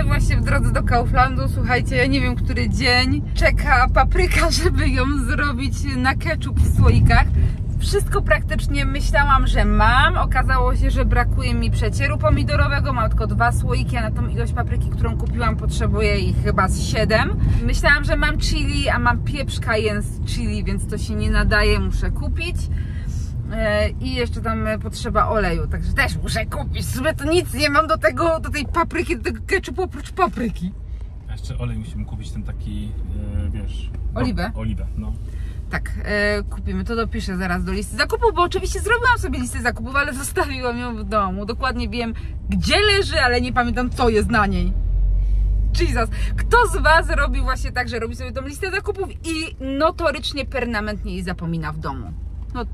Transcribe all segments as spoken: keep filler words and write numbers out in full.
Jesteśmy właśnie w drodze do Kauflandu. Słuchajcie, ja nie wiem, który dzień czeka papryka, żeby ją zrobić na ketchup w słoikach. Wszystko praktycznie myślałam, że mam. Okazało się, że brakuje mi przecieru pomidorowego. Mam tylko dwa słoiki, a na tą ilość papryki, którą kupiłam, potrzebuję ich chyba z siedem. Myślałam, że mam chili, a mam pieprz cayenne z chili, więc to się nie nadaje, muszę kupić. I jeszcze tam potrzeba oleju, także też muszę kupić. W sumie to nic nie mam do tego, do tej papryki, do tego ketchupu oprócz papryki. A jeszcze olej musimy kupić, ten taki, wiesz... Oliwę? Oliwę, no. Tak, e, kupimy, to dopiszę zaraz do listy zakupów, bo oczywiście zrobiłam sobie listę zakupów, ale zostawiłam ją w domu. Dokładnie wiem, gdzie leży, ale nie pamiętam, co jest na niej. Jesus. Kto z Was robi właśnie tak, że robi sobie tą listę zakupów i notorycznie, permanentnie jej zapomina w domu? No,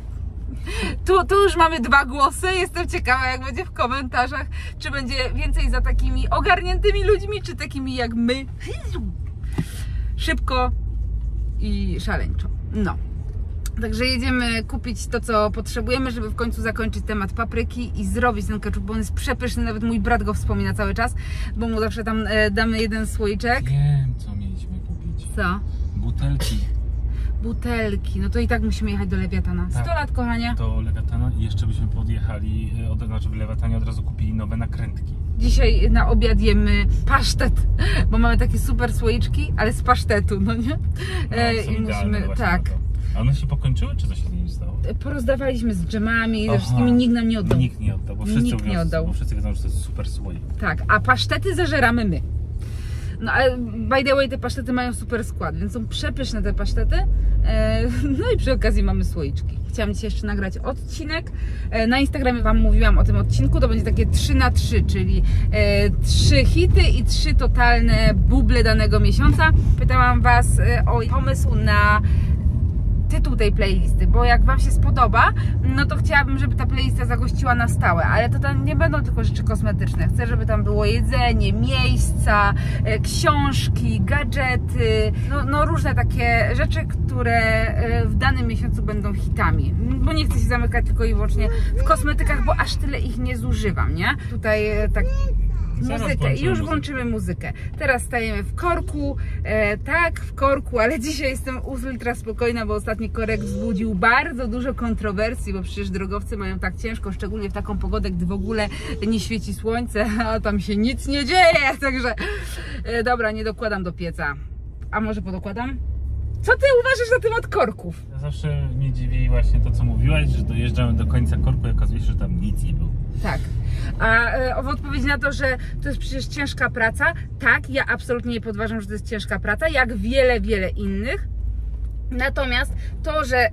tu, tu już mamy dwa głosy. Jestem ciekawa, jak będzie w komentarzach, czy będzie więcej za takimi ogarniętymi ludźmi, czy takimi jak my. Szybko i szaleńczo. No. Także jedziemy kupić to, co potrzebujemy, żeby w końcu zakończyć temat papryki i zrobić ten ketchup, bo on jest przepyszny. Nawet mój brat go wspomina cały czas, bo mu zawsze tam e, damy jeden słoiczek. Wiem, co mieliśmy kupić. Co? Butelki. Butelki. No to i tak musimy jechać do Lewiatana. Tak, sto lat, kochanie. Do Lewiatana i jeszcze byśmy podjechali, od, znaczy w Lewiatanie od razu kupili nowe nakrętki. Dzisiaj na obiad jemy pasztet, bo mamy takie super słoiczki, ale z pasztetu, no nie? No, e, są I musimy, tak. A one się pokończyły, czy co się z nimi stało? Porozdawaliśmy z dżemami, ze Aha. wszystkimi, nikt nam nie oddał. Nikt nie oddał, bo wszyscy, Nikt nie wiedzą, oddał. Bo wszyscy wiedzą, że to jest super słoik. Tak, a pasztety zażeramy my. No ale by the way, te pasztety mają super skład, więc są przepyszne te pasztety. E, no i przy okazji mamy słoiczki. Chciałam dzisiaj jeszcze nagrać odcinek. E, na Instagramie Wam mówiłam o tym odcinku. To będzie takie trzy na trzy, czyli e, trzy hity i trzy totalne buble danego miesiąca. Pytałam Was e, o pomysł na tytuł tej playlisty, bo jak Wam się spodoba, no to chciałabym, żeby ta playlista zagościła na stałe, ale to tam nie będą tylko rzeczy kosmetyczne. Chcę, żeby tam było jedzenie, miejsca, e, książki, gadżety, no, no różne takie rzeczy, które e, w danym miesiącu będą hitami, bo nie chcę się zamykać tylko i wyłącznie w kosmetykach, bo aż tyle ich nie zużywam, nie? Tutaj e, tak... Muzykę. I już włączymy muzykę. Teraz stajemy w korku. E, tak, w korku, ale dzisiaj jestem ultra spokojna, bo ostatni korek wzbudził bardzo dużo kontrowersji, bo przecież drogowcy mają tak ciężko, szczególnie w taką pogodę, gdy w ogóle nie świeci słońce, a tam się nic nie dzieje. Także e, dobra, nie dokładam do pieca. A może podokładam? Co Ty uważasz na temat korków? Ja zawsze mnie dziwi właśnie to, co mówiłaś, że dojeżdżamy do końca korku i okazuje się, że tam nic nie było. Tak. A e, w odpowiedzi na to, że to jest przecież ciężka praca, tak, ja absolutnie nie podważam, że to jest ciężka praca, jak wiele, wiele innych. Natomiast to, że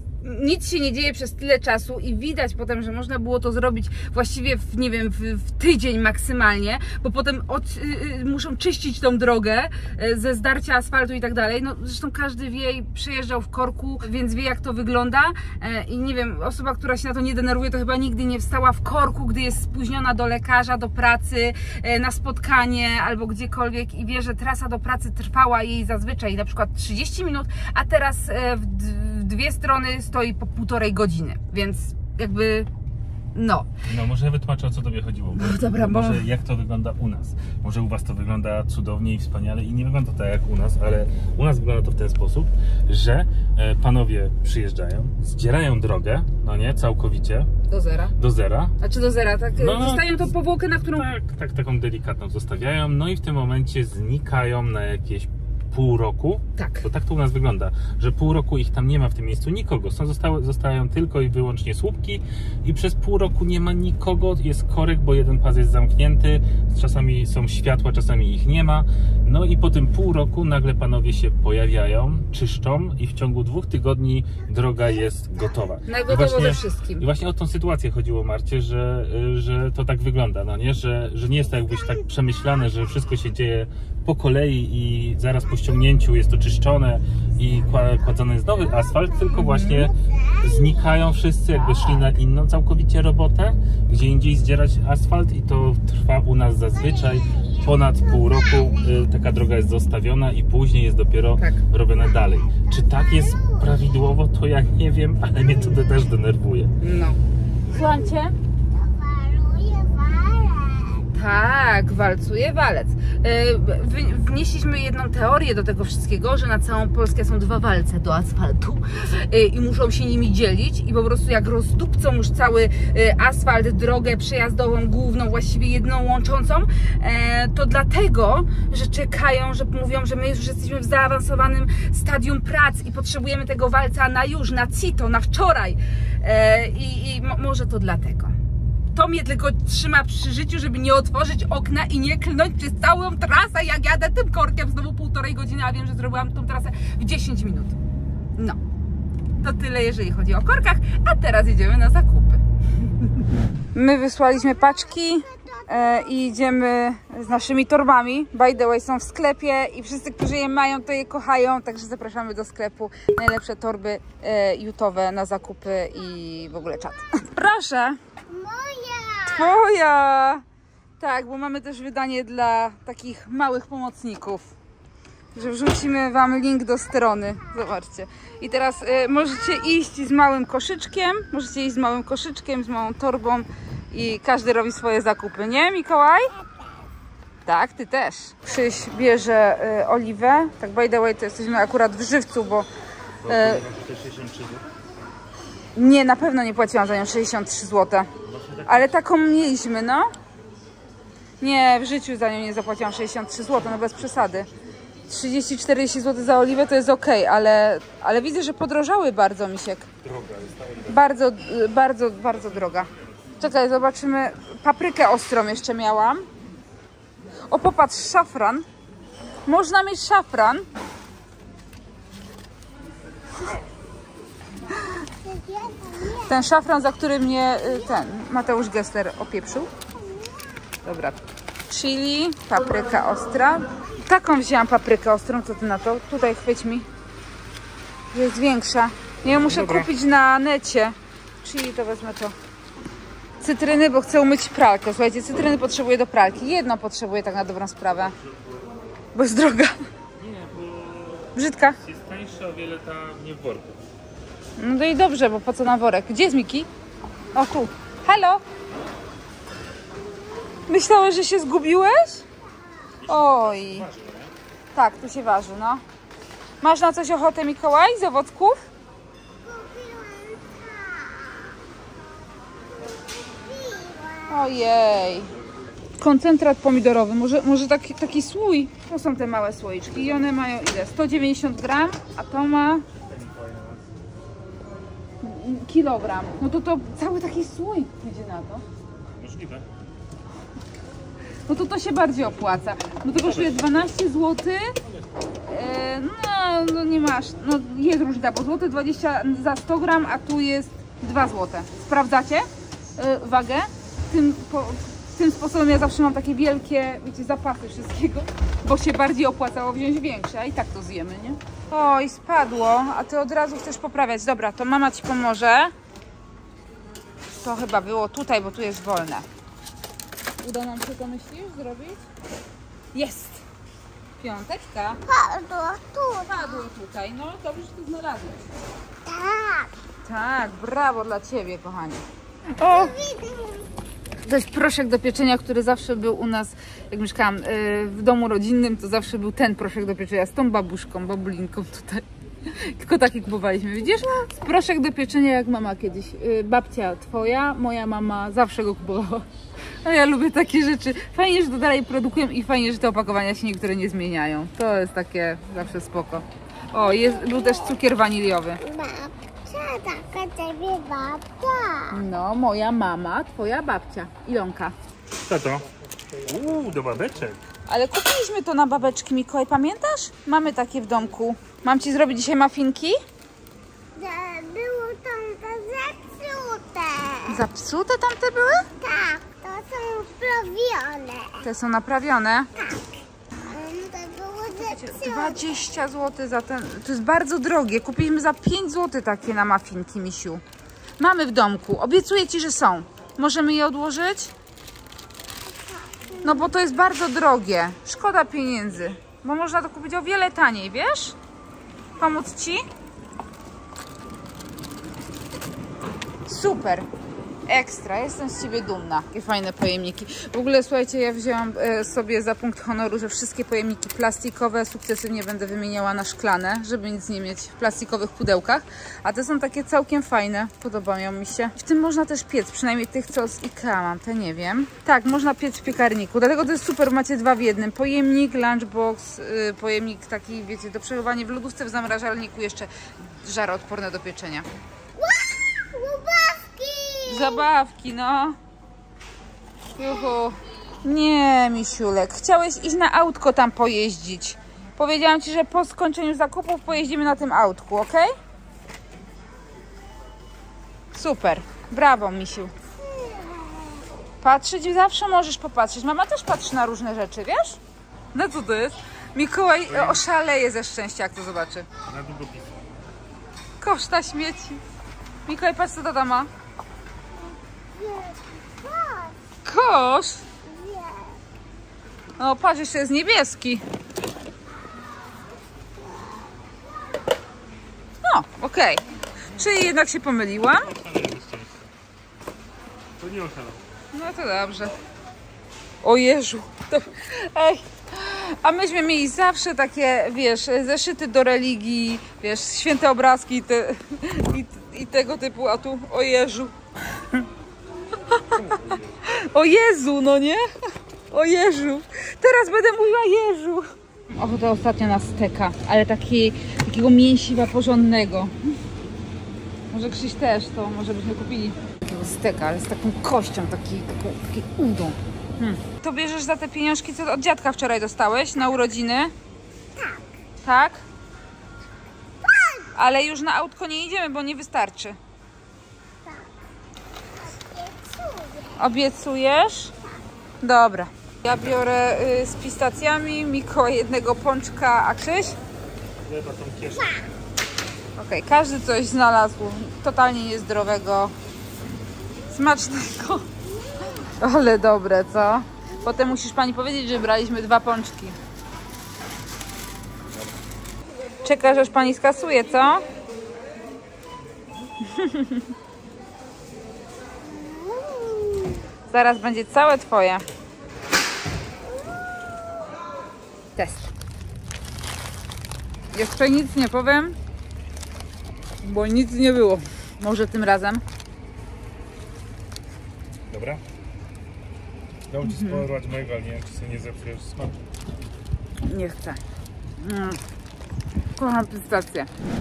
nic się nie dzieje przez tyle czasu i widać potem, że można było to zrobić właściwie w, nie wiem, w, w tydzień maksymalnie, bo potem od, y, y, muszą czyścić tą drogę y, ze zdarcia asfaltu i tak dalej. No zresztą każdy wie i przejeżdżał w korku, więc wie, jak to wygląda y, i nie wiem, osoba, która się na to nie denerwuje, to chyba nigdy nie wstała w korku, gdy jest spóźniona do lekarza, do pracy, y, na spotkanie albo gdziekolwiek i wie, że trasa do pracy trwała jej zazwyczaj na przykład trzydzieści minut, a teraz y, w, w dwie strony stoi po półtorej godziny, więc jakby no. No może ja wytłumaczę, o co Tobie chodziło. Bo, no dobra, bo... Może jak to wygląda u nas. Może u Was to wygląda cudownie i wspaniale i nie wygląda tak jak u nas, ale u nas wygląda to w ten sposób, że e, panowie przyjeżdżają, zdzierają drogę, no nie, całkowicie. Do zera. Do zera. A czy do zera, tak? No, zostawią tą powłokę, na którą... Tak, tak, taką delikatną zostawiają, no i w tym momencie znikają na jakieś pół roku, tak. Bo tak to u nas wygląda, że pół roku ich tam nie ma w tym miejscu nikogo, są, zostały, zostają tylko i wyłącznie słupki i przez pół roku nie ma nikogo, jest korek, bo jeden pas jest zamknięty, czasami są światła, czasami ich nie ma, no i po tym pół roku nagle panowie się pojawiają, czyszczą i w ciągu dwóch tygodni droga jest gotowa. Na gotowo ze wszystkim. I właśnie o tą sytuację chodziło Marcie, że, że to tak wygląda, no nie, że, że nie jest to jakbyś tak przemyślane, że wszystko się dzieje po kolei i zaraz po ściągnięciu jest to czyszczone i kładzony jest nowy asfalt, tylko właśnie znikają wszyscy, jakby szli na inną całkowicie robotę, gdzie indziej zdzierać asfalt i to trwa u nas zazwyczaj ponad pół roku, taka droga jest zostawiona i później jest dopiero tak robione dalej. Czy tak jest prawidłowo, to ja nie wiem, ale mnie to też denerwuje. No. Słucham Cię? Tak, walcuje walec. Wnieśliśmy jedną teorię do tego wszystkiego, że na całą Polskę są dwa walce do asfaltu i muszą się nimi dzielić i po prostu jak rozdupcą już cały asfalt, drogę przejazdową, główną, właściwie jedną łączącą, to dlatego, że czekają, że mówią, że my już jesteśmy w zaawansowanym stadium prac i potrzebujemy tego walca na już, na cito, na wczoraj i, i może to dlatego. To mnie tylko trzyma przy życiu, żeby nie otworzyć okna i nie klnąć przez całą trasę, jak jadę tym korkiem znowu półtorej godziny, a wiem, że zrobiłam tą trasę w dziesięć minut. No, to tyle, jeżeli chodzi o korkach, a teraz idziemy na zakupy. My wysłaliśmy paczki e, i idziemy z naszymi torbami. By the way, są w sklepie i wszyscy, którzy je mają, to je kochają, także zapraszamy do sklepu. Najlepsze torby e, jutowe na zakupy i w ogóle czat. Proszę! Twoja! Tak, bo mamy też wydanie dla takich małych pomocników. Że wrzucimy wam link do strony. Zobaczcie. I teraz y, możecie iść z małym koszyczkiem. Możecie iść z małym koszyczkiem, z małą torbą i każdy robi swoje zakupy, nie, Mikołaj? Tak, ty też. Krzyś bierze y, oliwę. Tak, by the way, to jesteśmy akurat w Żywcu, bo... Y, nie, na pewno nie płaciłam za nią sześćdziesiąt trzy złote. Ale taką mieliśmy, no. Nie, w życiu za nią nie zapłaciłam sześćdziesiąt trzy złote, no bez przesady. trzydzieści czterdzieści złotych za oliwę to jest ok, ale, ale widzę, że podrożały bardzo, Misiek. Droga jest. Bardzo, bardzo, bardzo droga. Czekaj, zobaczymy. Paprykę ostrą jeszcze miałam. O, popatrz, szafran. Można mieć szafran. Ten szafran, za który mnie ten Mateusz Gessler opieprzył. Dobra. Chili, papryka ostra. Taką wzięłam paprykę ostrą, co ty na to? Tutaj chwyć mi. Jest większa. Ja muszę Dobra. kupić na necie. Chili to wezmę to. Cytryny, bo chcę umyć pralkę. Słuchajcie, cytryny potrzebuję do pralki. Jedno potrzebuję tak na dobrą sprawę. Bo jest droga. Nie, bo... Brzydka. Jest tańsza o wiele ta nie w worku. No to i dobrze, bo po co na worek? Gdzie jest Miki? O, tu. Halo? Myślałeś, że się zgubiłeś? Oj. Tak, tu się waży, no. Masz na coś ochotę, Mikołaj, z owocków? Ojej. Koncentrat pomidorowy, może, może taki, taki słój. To są te małe słoiczki i one mają ile? sto dziewięćdziesiąt gram, a to ma kilogram. No to to cały taki słój idzie na to. Możliwe. No to to się bardziej opłaca. No to kosztuje dwanaście złotych. E, no, no nie masz. No jest różnica, bo złoty dwadzieścia za sto gram, a tu jest dwa złote. Sprawdzacie e, wagę? Tym, po, tym sposobem ja zawsze mam takie wielkie, wiecie, zapasy wszystkiego, bo się bardziej opłacało wziąć większe, a i tak to zjemy, nie? Oj, spadło, a ty od razu chcesz poprawiać. Dobra, to mama ci pomoże. To chyba było tutaj, bo tu jest wolne. Uda nam się to, myślisz, zrobić? Jest! Piąteczka. Padło tu. Padło tutaj. No, dobrze, że to znalazłeś. Tak. Tak, brawo dla ciebie, kochanie. O! To jest proszek do pieczenia, który zawsze był u nas, jak mieszkałam w domu rodzinnym, to zawsze był ten proszek do pieczenia z tą babuszką, babulinką tutaj. Tylko taki kupowaliśmy, widzisz? Proszek do pieczenia jak mama kiedyś. Babcia twoja, moja mama zawsze go kupowała. No ja lubię takie rzeczy. Fajnie, że to dalej produkują i fajnie, że te opakowania się niektóre nie zmieniają. To jest takie zawsze spoko. O, jest, był też cukier waniliowy. Babcia, taka ciebie babcia. No, moja mama, twoja babcia. Ilonka. Co to? Uuu, do babeczek. Ale kupiliśmy to na babeczki, Mikołaj, pamiętasz? Mamy takie w domku. Mam ci zrobić dzisiaj muffinki? Było tam te zepsute. Zapsute tamte były? Tak, to są wprawione. Te są naprawione. Tak. To było zepsute. dwadzieścia złotych za ten. To jest bardzo drogie. Kupiliśmy za pięć złotych takie na muffinki, misiu. Mamy w domku. Obiecuję ci, że są. Możemy je odłożyć? No bo to jest bardzo drogie. Szkoda pieniędzy. Bo można to kupić o wiele taniej, wiesz? Pomóc ci? Super. Ekstra, jestem z Ciebie dumna. Jakie fajne pojemniki. W ogóle słuchajcie, ja wzięłam e, sobie za punkt honoru, że wszystkie pojemniki plastikowe sukcesywnie będę wymieniała na szklane, żeby nic nie mieć w plastikowych pudełkach. A te są takie całkiem fajne, podobają mi się. W tym można też piec, przynajmniej tych, co z Ikea mam, te nie wiem. Tak, można piec w piekarniku, dlatego to jest super, macie dwa w jednym. Pojemnik, lunchbox, yy, pojemnik taki, wiecie, do przechowywania w lodówce, w zamrażalniku, jeszcze żaroodporne do pieczenia. Zabawki, no. Juhu. Nie, misiulek. Chciałeś iść na autko tam pojeździć. Powiedziałam Ci, że po skończeniu zakupów pojeździmy na tym autku, ok? Super. Brawo, misiu. Patrzeć zawsze możesz popatrzeć. Mama też patrzy na różne rzeczy, wiesz? No co to jest? Mikołaj oszaleje ze szczęścia, jak to zobaczy. Na długopis. Kosz na śmieci. Mikołaj, patrz, co tata ma. Kosz? O, patrz, jeszcze jest niebieski. No, okej. Okay. Czyli jednak się pomyliłam? To nie oszalał. No to dobrze. O Jezu. To... Ej. A myśmy mieli zawsze takie, wiesz, zeszyty do religii, wiesz, święte obrazki te, i, i tego typu, a tu o Jezu. O Jezu, no nie? O Jezu. Teraz będę mówiła Jezu. Ochotę ostatnio na steka, ale taki, takiego mięsiwa porządnego. Może Krzyś też, to może byśmy kupili takiego steka, ale z taką kością, taki, taką, taki udą. Hmm. To bierzesz za te pieniążki, co od dziadka wczoraj dostałeś na urodziny? Tak. Tak? Ale już na autko nie idziemy, bo nie wystarczy. Obiecujesz? Dobra. Ja biorę y, z pistacjami, Mikołaj jednego pączka, a Krzyś? Chyba tą kieszeń. Okej, okay, każdy coś znalazł totalnie niezdrowego, smacznego. Ale dobre, co? Potem musisz pani powiedzieć, że braliśmy dwa pączki. Czekasz, aż pani skasuje, co? Zaraz będzie całe twoje. Test. Jeszcze nic nie powiem, bo nic nie było. Może tym razem. Dobra. Dam Ci spróbować mojego, ale nie wiem, czy sobie nie zepsujesz smaku. Nie chcę. Mm. Kocham pistację.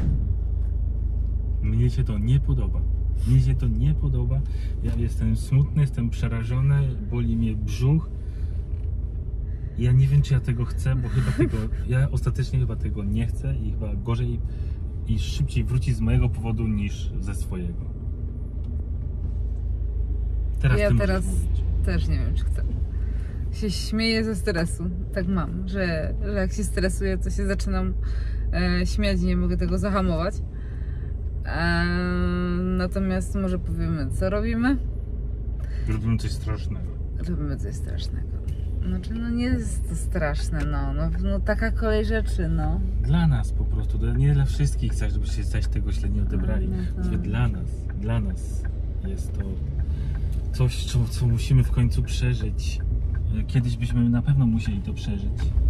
Mnie się to nie podoba. Mnie się to nie podoba. Ja jestem smutny, jestem przerażony, boli mnie brzuch. Ja nie wiem, czy ja tego chcę, bo chyba tego, ja ostatecznie chyba tego nie chcę i chyba gorzej i szybciej wróci z mojego powodu niż ze swojego. Teraz Ja ty teraz możesz mówić. też nie wiem, czy chcę. Się śmieję ze stresu. Tak mam, że, że jak się stresuję, to się zaczynam e, śmiać i nie mogę tego zahamować. E, natomiast może powiemy, co robimy? Robimy coś strasznego. Robimy coś strasznego. Znaczy, no nie jest to straszne, no. No, no taka kolej rzeczy, no. Dla nas po prostu, nie dla wszystkich chcę, żeby się zaś tego źle nie odebrali. No, no. Dla nas, dla nas jest to coś, co, co musimy w końcu przeżyć. Kiedyś byśmy na pewno musieli to przeżyć.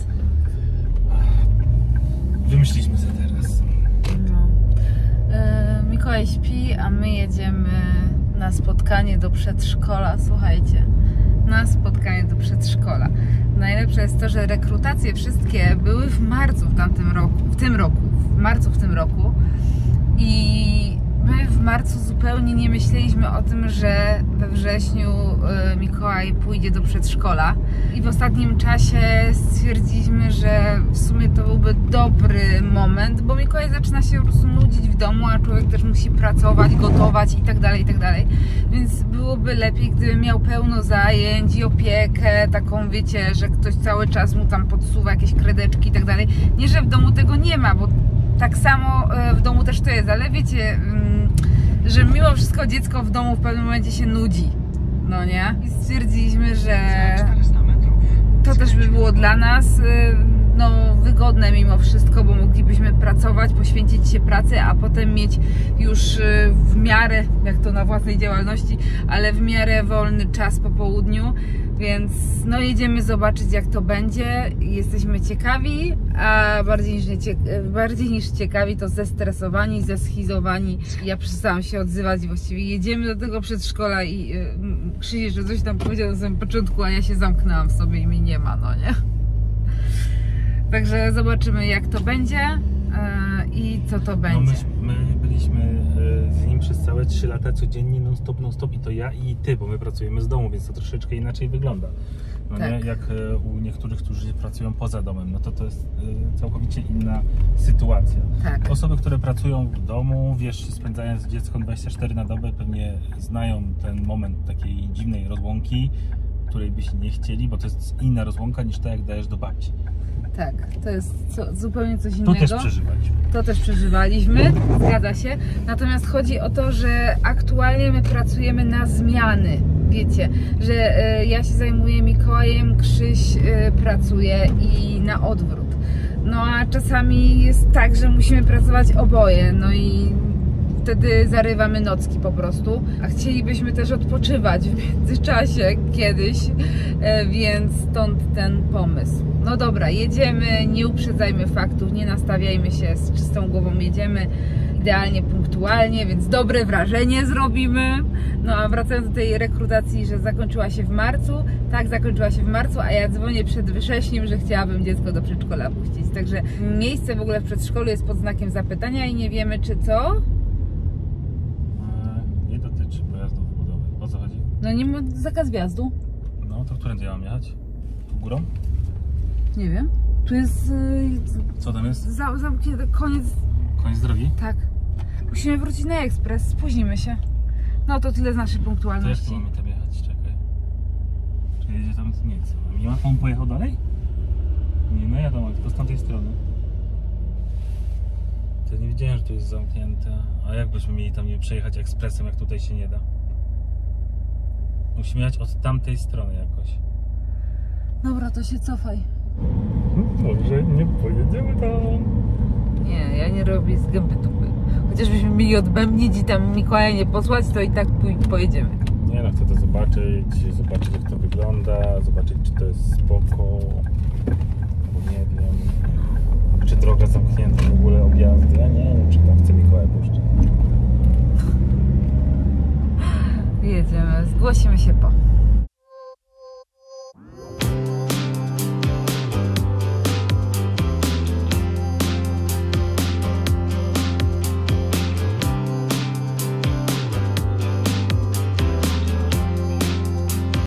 Wymyśliliśmy sobie teraz. No. E, Mikołaj śpi, a my jedziemy na spotkanie do przedszkola. Słuchajcie, na spotkanie do przedszkola. Najlepsze jest to, że rekrutacje wszystkie były w marcu w tamtym roku, w tym roku, w marcu w tym roku i my w marcu zupełnie nie myśleliśmy o tym, że we wrześniu Mikołaj pójdzie do przedszkola i w ostatnim czasie stwierdziliśmy, że w sumie to byłby dobry moment, bo Mikołaj zaczyna się po prostu nudzić w domu, a człowiek też musi pracować, gotować i tak dalej, i tak dalej. Więc byłoby lepiej, gdyby miał pełno zajęć i opiekę, taką wiecie, że ktoś cały czas mu tam podsuwa jakieś kredeczki i tak dalej. Nie, że w domu tego nie ma, bo tak samo w domu też to jest, ale wiecie, że mimo wszystko dziecko w domu w pewnym momencie się nudzi, no nie? I stwierdziliśmy, że to też by było dla nas no, wygodne mimo wszystko, bo moglibyśmy pracować, poświęcić się pracy, a potem mieć już w miarę, jak to na własnej działalności, ale w miarę wolny czas po południu, więc no jedziemy zobaczyć, jak to będzie. Jesteśmy ciekawi, a bardziej niż, nie cie... bardziej niż ciekawi to zestresowani, zeschizowani. Ja przestałam się odzywać, właściwie jedziemy do tego przedszkola i yy, Krzysiek, że coś tam powiedział na samym początku, a ja się zamknęłam w sobie i mnie nie ma, no nie? Także zobaczymy, jak to będzie yy, i co to będzie. No my, my byliśmy z nim przez całe trzy lata codziennie non stop, non stop i to ja i ty, bo my pracujemy z domu, więc to troszeczkę inaczej wygląda. No tak. nie? Jak u niektórych, którzy pracują poza domem, no to to jest całkowicie inna sytuacja. Tak. Osoby, które pracują w domu, wiesz, spędzając z dzieckiem dwadzieścia cztery na dobę, pewnie znają ten moment takiej dziwnej rozłąki, której byście nie chcieli, bo to jest inna rozłąka niż to, jak dajesz do babci. Tak, to jest co, zupełnie coś innego. To też przeżywaliśmy. To też przeżywaliśmy, zgadza się. Natomiast chodzi o to, że aktualnie my pracujemy na zmiany. Wiecie, że y, ja się zajmuję Mikołajem, Krzyś y, pracuje i na odwrót. No a czasami jest tak, że musimy pracować oboje, no i wtedy zarywamy nocki po prostu, a chcielibyśmy też odpoczywać w międzyczasie kiedyś, więc stąd ten pomysł. No dobra, jedziemy, nie uprzedzajmy faktów, nie nastawiajmy się, z czystą głową jedziemy, idealnie, punktualnie, więc dobre wrażenie zrobimy. No a wracając do tej rekrutacji, że zakończyła się w marcu, tak, zakończyła się w marcu, a ja dzwonię przed wrześniem, że chciałabym dziecko do przedszkola puścić. Także miejsce w ogóle w przedszkolu jest pod znakiem zapytania i nie wiemy, czy co? Nie dotyczy pojazdów budowy. O co chodzi? No nie ma zakaz wjazdu. No to którędy ja mam jechać? Tu górą? Nie wiem. Tu jest... Yy, Co tam jest? za, zamknięty, koniec... Koniec drogi? Tak. Musimy wrócić na ekspres, spóźnimy się. No to tyle z naszej To jak punktualności. tu mamy tam jechać? Czekaj. Czy jedzie tam? Nie chcę. Nie ma? On pojechał dalej? Nie, no jadą, tylko z tamtej strony. To nie wiedziałem, że tu jest zamknięte. A jak byśmy mieli tam nie przejechać ekspresem, jak tutaj się nie da? Musimy jechać od tamtej strony jakoś. Dobra, to się cofaj. Może nie pojedziemy tam. Nie, ja nie robię z gęby tupy. Chociażbyśmy mieli odbębnić i tam Mikołaja nie posłać, to i tak pój- pojedziemy. Nie no, chcę to zobaczyć, zobaczyć jak to wygląda, zobaczyć czy to jest spoko, bo nie wiem, czy droga zamknięta w ogóle objazdy, ja nie wiem, czy tam chce Mikołaja puszczać. Jedziemy, zgłosimy się po.